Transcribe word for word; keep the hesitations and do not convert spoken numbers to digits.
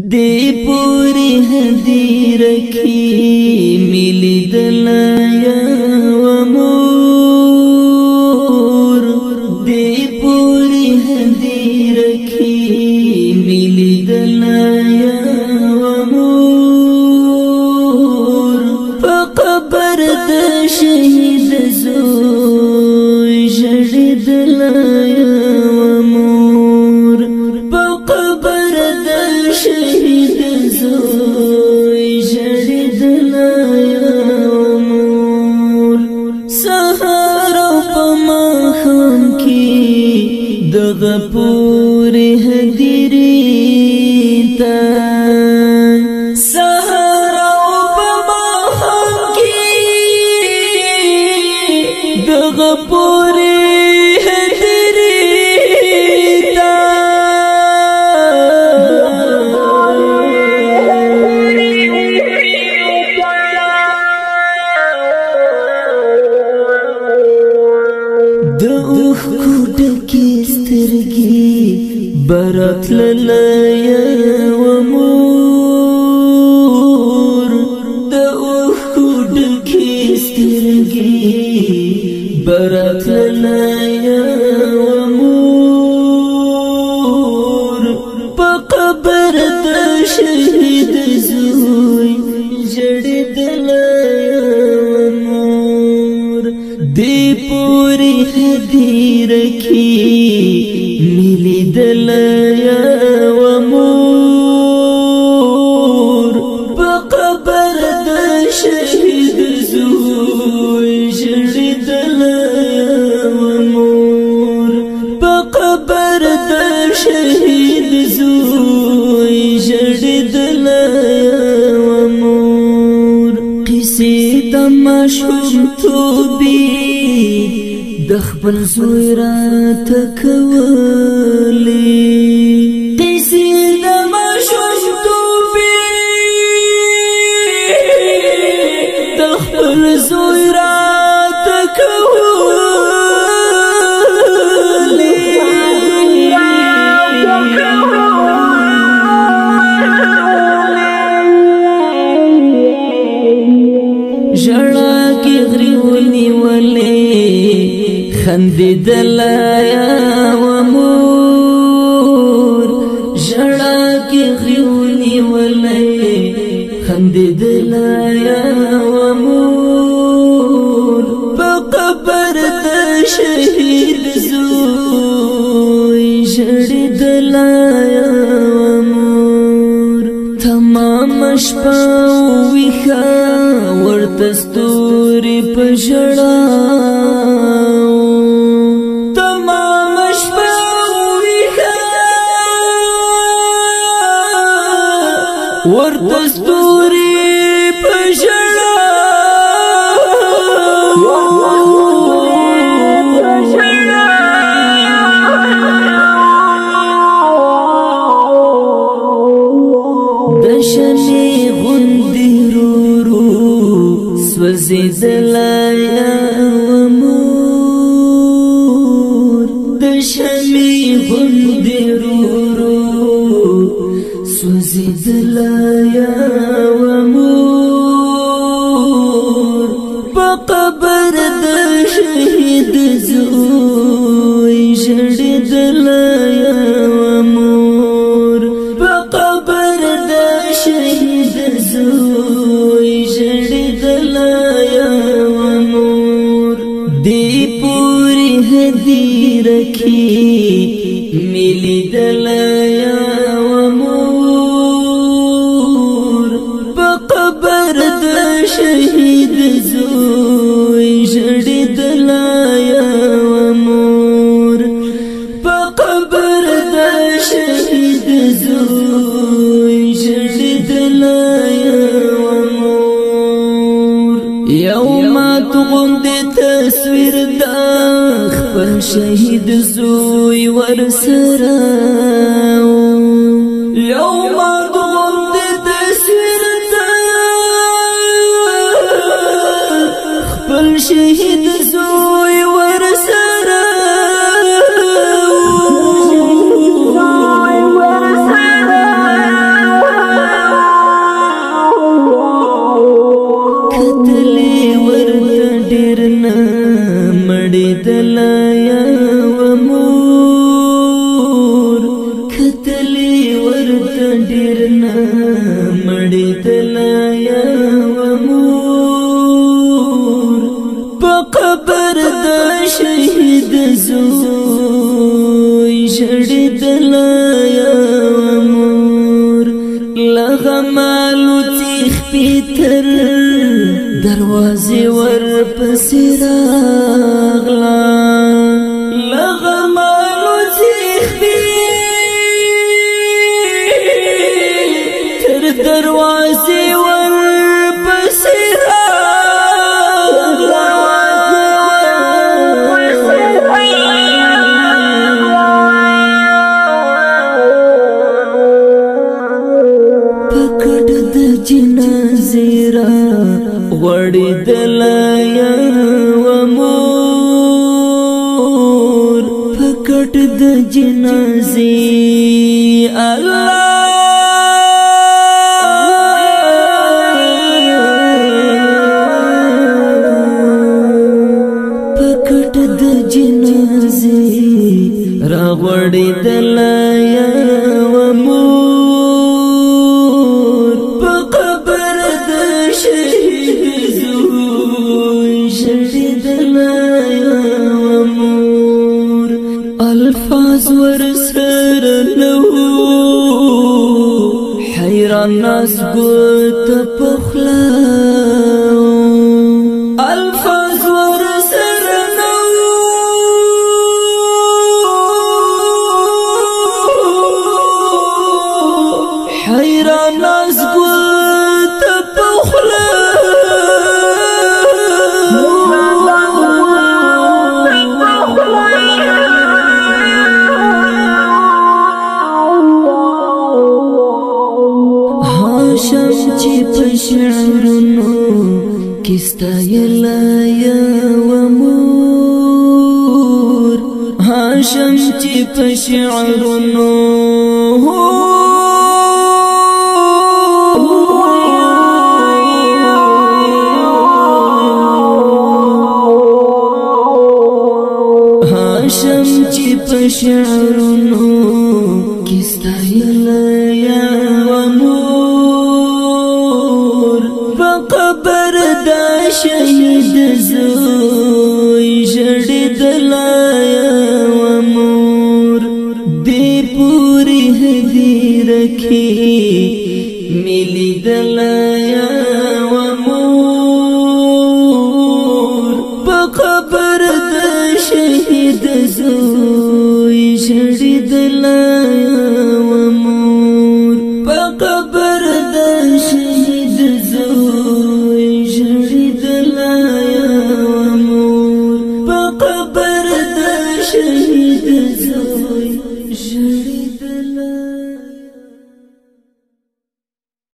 دی پوری هدی رکی ملی دلایا و مور دی پوری هدی رکی ملی دلایا و مور فقبر د شهید زوی جڑی دلایا و مور فقبر د شهید زوی جڑی دلایا و مور سهار په ماښام کې دغه پوری هدیری تا سهار په ماښام کې دغه پوری هدیری تا د اوخ کوډکی سترګي برات للایا و مور د اوخ کوډکی سترګي برات للایا و مور په قبر د شهید زوی جړې دلایا و مور دی پوری هدی رکی ملی دلایا و مور په قبر د شهید زوی جړې دلایا و مور په قبر د شهید زوی جړې دلایا و مور قصې د ماشوم توبې د خپل زوی راته کولې قصې د ماشوم توبې د خپل زوی راته کولې ژړا کې غري ونیولې خندې دلایا و مور ژړا کې غري ونیولې خندې دلایا و مور په قبر د شهید زوی جړې دلایا و مور تمام شپه ویښه ورته ستوري په ژړا تمام شپه ویښه ورته ستوري په ژړا د شمعې غوندې سوځېدلایا و مور د شمعې غوندې ورو ورو سوځېدلایا و مور په قبر د شهید زوی ژړېدلایا و مور په قبر د شهید زوی ژړېدلایا و مور دی پوری هدی رکی ملی دلایا و مور په قبر د شهید زوی ژړېدلایا و مور په قبر د شهید زوی ژړېدلایا و مور یو مات غوندې تصویر د خپل شهید زوی ورسره یو مات غوندې تصویر د خپل شهید زوی ورسره ډیر نه مړې دلایا و مور په قبر د شهید زوی ژړې دلایا و مور لغمالو تیخ پیتر دروازې ور پسې راغلا لغمالو تیخ پیتر دروازې ور پسې راغلا پکړ د جنازې را وړې دلایا و مور پکټ د جنازې الله پکټ د جنازې را وړې دلایا و مور په قبر د شهید الفاظ ورسر نو حیران ناس ګوت پخلا الفاظ ورسر نو حیران ناس ګوت پخلا چې په شعرونو کستا یلایا و مور هاشم چې په شعرونو هاشم چې په شعرونو کستا یلایا و مور قبر دا شهید زوی ژړې دلایا و مور دې پوری هدیر کې ملي دلایا و مور په قبر دا شهید زوی ژړې دلایا و مور په قبر دا شهید زوی ژړې دلایا و مور په قبر د شهید زوی ژړې